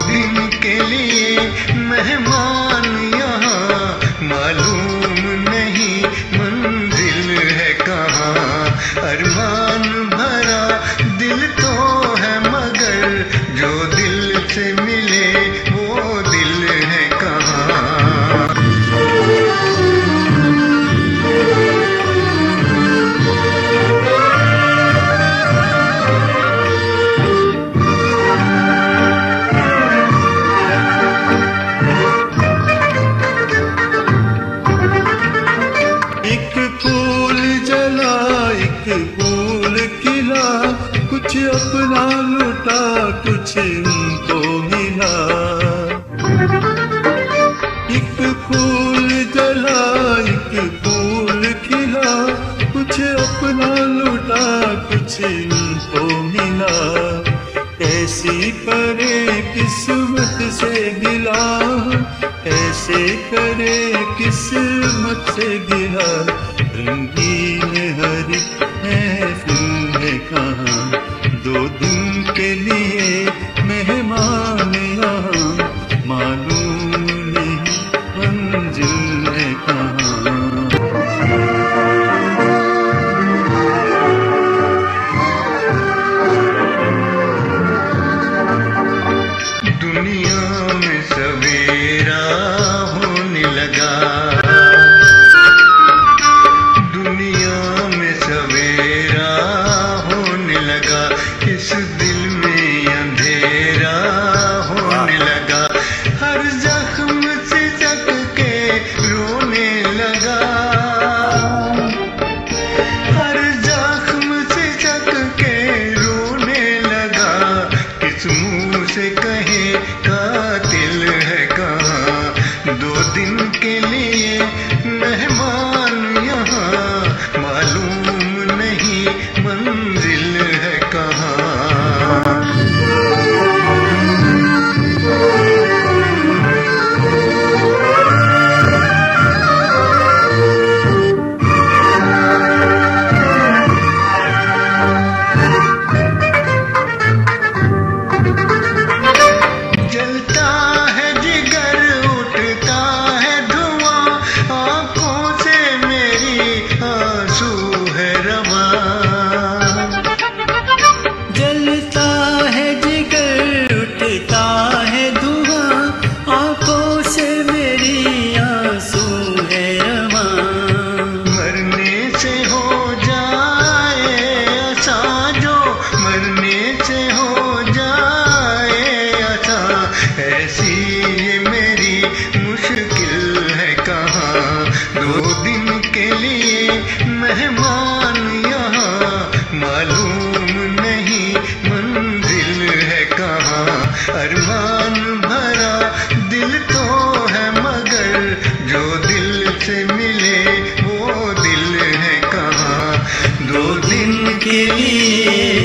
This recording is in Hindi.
दिन के लिए मेहमान यहाँ, मालूम नहीं मंजिल है कहाँ। अरमान भरा दिल तो है मगर जो दिल से मिले वो दिल है कहाँ। कुछ अपना लूटा कुछ इनको मिला। एक फूल जला एक फूल खिला, कुछ अपना लूटा कुछ इनको मिला। ऐसी करे किस्मत से गिला, ऐसे करे किस्मत से गिला। रंगीन हरी महफिल है कहाँ, दो दिन के लिए मेहमान यहाँ, मालूम नहीं मंजिल है कहाँ। दुनिया में सवेरा होने लगा, दुनिया में सवेरा होने लगा। इस दिल में अंधेरा होने लगा। हर जख्म से जग के रोने लगा, हर जख्म से जग के रोने लगा। किस मुंह से कहे कातिल है कहाँ। दो दिन के लिए मेहमान यहाँ, मालूम नहीं मंजिल है कहाँ। जलता है जिगर उठता है धुआं, आंखों से मेरी आंसू है रवां। जलता है जिगर उठता है धुआं, आंखों से मेरी आंसू है रवां। मरने से हो जाए आसा जो, मरने से हो जाए आसा। ऐसी ये मेरी मुश्किल है कहाँ। दो दिन के लिए मेहमान यहाँ, मालूम नहीं मंजिल है कहाँ। अरमान भरा दिल तो है मगर जो दिल से मिले वो दिल है कहाँ। दो दिन के लिए